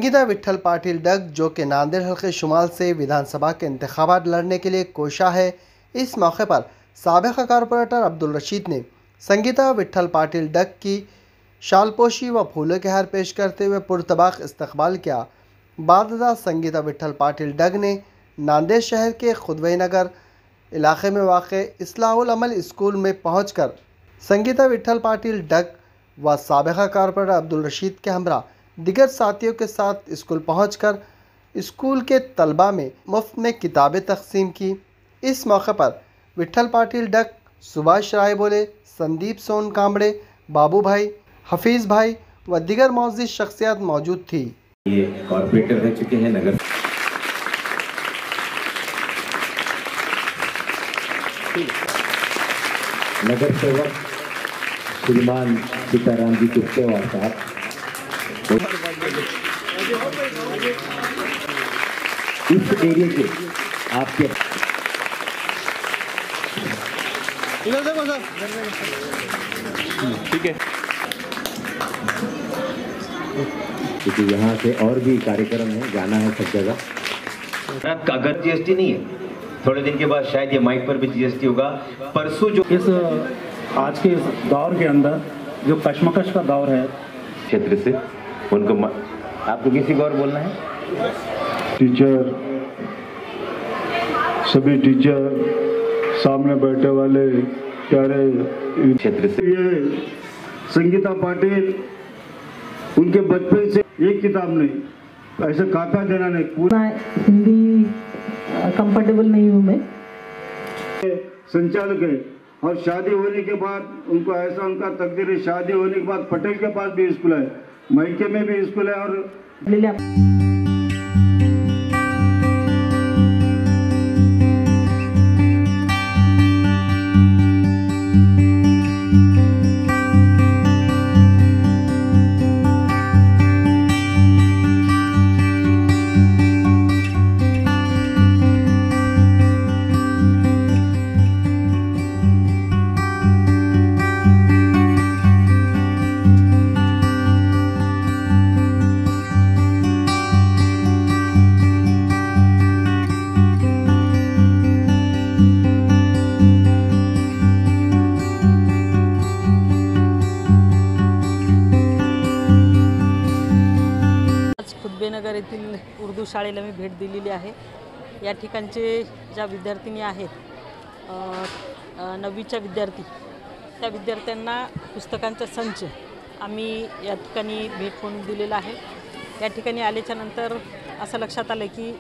संगीता विट्ठल पाटिल डग, जो कि नांदेड़ हल्के शुमाल से विधानसभा के इंतखाबात लड़ने के लिए कोशा है। इस मौके पर साबिक़ कारपोरेटर अब्दुल रशीद ने संगीता विट्ठल पाटिल डग की शालपोशी व फूलों के हार पेश करते हुए पुरतबाक इस्तकबाल किया। बाद संगीता विट्ठल पाटिल डग ने नांदेड़ शहर के खुदवई नगर इलाके में वाक़े इस्लाहुल अमल स्कूल में पहुंचकर संगीता विट्ठल पाटिल डग व साबिक़ कारपोरेटर अब्दुल रशीद के हमरा दिगर साथियों के साथ स्कूल पहुंचकर स्कूल के तलबा में मुफ्त में किताबें तकसीम की। इस मौके पर विट्ठल पाटिल डग, सुभाष राय बोले, संदीप सोन कामड़े, बाबू भाई, हफीज़ भाई व दिगर मौजूद शख्सियात मौजूद थी। ये कॉर्पोरेटर रह चुके हैं नगर सेवक श्रीमान सीताराम जी कुश्तेवार साहब, इस एरिया के आपके ठीक है, क्योंकि यहाँ से और भी कार्यक्रम है, जाना है सब जगह। अगर जीएसटी नहीं है, थोड़े दिन के बाद शायद ये माइक पर भी जीएसटी होगा। परसों जो इस आज के इस दौर के अंदर जो कश्मकश का दौर है क्षेत्र से, उनको आपको किसी को और बोलना है? टीचर, सभी टीचर, सामने बैठे वाले प्यारे क्षेत्र से, ये संगीता पाटिल उनके बचपन से एक किताब नहीं, ऐसे काका देना नहीं, पूरा हिंदी कंफर्टेबल नहीं हूँ मैं। संचालक है और शादी होने के बाद उनको ऐसा उनका तकदीर है, शादी होने के बाद पटेल के पास भी स्कूल है, मायके में भी स्कूल है और नगर येथील उर्दू शाळेला मी भेट दिलेली आहे। या ठिकाणचे ज्या विद्यार्थिनी आहेत, 9वीच्या विद्यार्थी, त्या विद्यार्थ्यांना पुस्तकांचा संच आम्ही या ठिकाणी भेट म्हणून दिलेला आहे। या ठिकाणी आल्याच्या नंतर असं लक्षात आलं की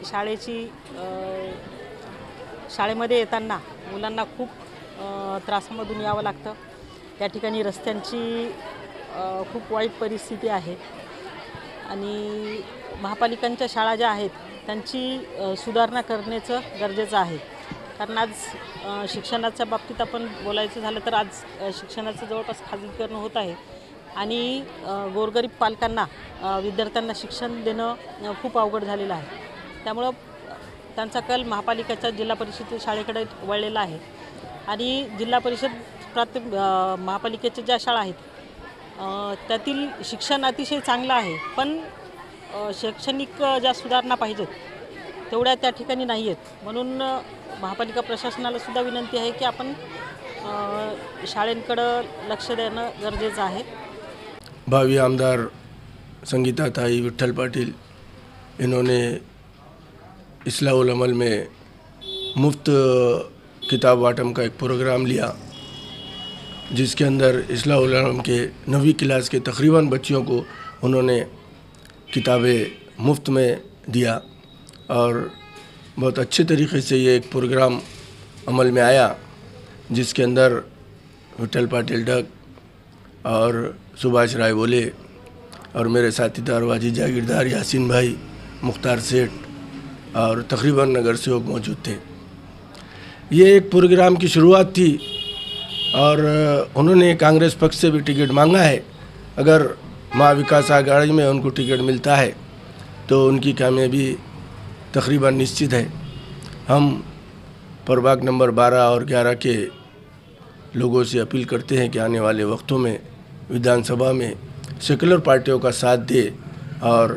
शाळेमध्ये येताना मुलांना खूप त्रासामधून यावं लागतं। या ठिकाणी रस्त्यांची खूप वाईट परिस्थिती आहे आणि महापालिकांच्या शाळा ज्या आहेत त्यांची सुधारणा करण्याचं गरजेचं आहे। कारण आज शिक्षणाच्या बाबतीत आपण बोलायचं झालं तर आज शिक्षणाचं जवळपास खाजगीकरण होत आहे आणि गोरगरीब पालकांना, विद्यार्थ्यांना शिक्षण देणं खूप अवघड झालेलं आहे। त्यामुळं त्यांचा कल महापालिकेच्या जिल्हा परिषद शाळेकडे वळलेला आहे आणि जिल्हा परिषद महापालिकेच्या ज्या शाळा आहेत त्यातील शिक्षण अतिशय चांगलं आहे, पण शैक्षणिक ज्या सुधारणा पाहिजेत तेवढ्या त्या ठिकाणी नाही आहेत। म्हणून महापालिका प्रशासनाला सुद्धा विनंती आहे की आपण शाळेंकडे लक्ष देणं गरजेचं आहे। भावी आमदार संगीता ताई विट्ठल पाटिल, इन्होंने इस्लाहुल अमल में मुफ्त किताब वाटम का एक प्रोग्राम लिया, जिसके अंदर इस्लाहुल अमल के 9वीं क्लास के तकरीबन बच्चियों को उन्होंने किताबें मुफ्त में दिया और बहुत अच्छे तरीके से ये एक प्रोग्राम अमल में आया, जिसके अंदर विट्ठल पाटिल डग और सुभाष राय बोले और मेरे साथीदार वाजी जागीरदार यासीन भाई, मुख्तार सेठ और तकरीबन नगर सेवक मौजूद थे। ये एक प्रोग्राम की शुरुआत थी और उन्होंने कांग्रेस पक्ष से भी टिकट मांगा है। अगर महाविकास आघाड़ी में उनको टिकट मिलता है तो उनकी कामयाबी तकरीबन निश्चित है। हम प्रभाग नंबर 12 और 11 के लोगों से अपील करते हैं कि आने वाले वक्तों में विधानसभा में सेकुलर पार्टियों का साथ दे और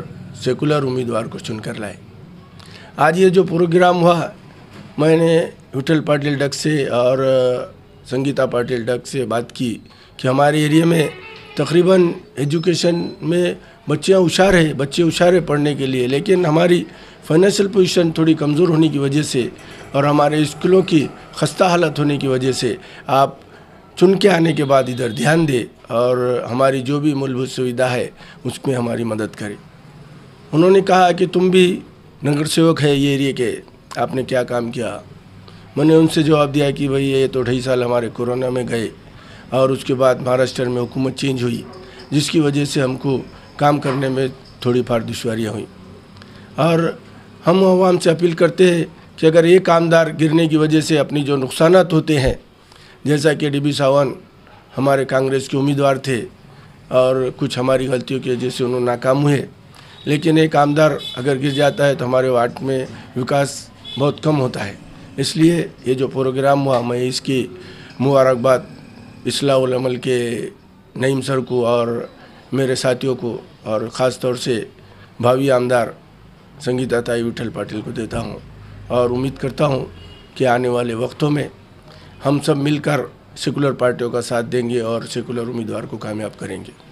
सेकुलर उम्मीदवार को चुनकर लाए। आज ये जो प्रोग्राम हुआ, मैंने विठल पाटिल डग से और संगीता पाटिल डग से बात की कि हमारे एरिया में तकरीबन एजुकेशन में बच्चे होशियार है पढ़ने के लिए, लेकिन हमारी फाइनेंशियल पोजीशन थोड़ी कमज़ोर होने की वजह से और हमारे स्कूलों की खस्ता हालत होने की वजह से आप चुन के आने के बाद इधर ध्यान दें और हमारी जो भी मूलभूत सुविधा है उसमें हमारी मदद करें। उन्होंने कहा कि तुम भी नगर सेवक है ये एरिया के, आपने क्या काम किया। मैंने उनसे जवाब दिया कि भाई ये तो 2.5 साल हमारे कोरोना में गए और उसके बाद महाराष्ट्र में हुकूमत चेंज हुई, जिसकी वजह से हमको काम करने में थोड़ी फार दुश्वारियाँ हुई। और हम आवाम से अपील करते हैं कि अगर एक आमदार गिरने की वजह से अपनी जो नुकसानात होते हैं, जैसा कि DB सावंत हमारे कांग्रेस के उम्मीदवार थे और कुछ हमारी गलतियों की वजह से उन्होंने नाकाम हुए, लेकिन एक आमदार अगर गिर जाता है तो हमारे वार्ड में विकास बहुत कम होता है। इसलिए ये जो प्रोग्राम हुआ, मैं इसकी मुबारकबाद इस्लाह उल अमल के नईम सर को और मेरे साथियों को और ख़ास तौर से भावी आमदार संगीता ताई विठल पाटिल को देता हूँ और उम्मीद करता हूँ कि आने वाले वक्तों में हम सब मिलकर सेकुलर पार्टियों का साथ देंगे और सेकुलर उम्मीदवार को कामयाब करेंगे।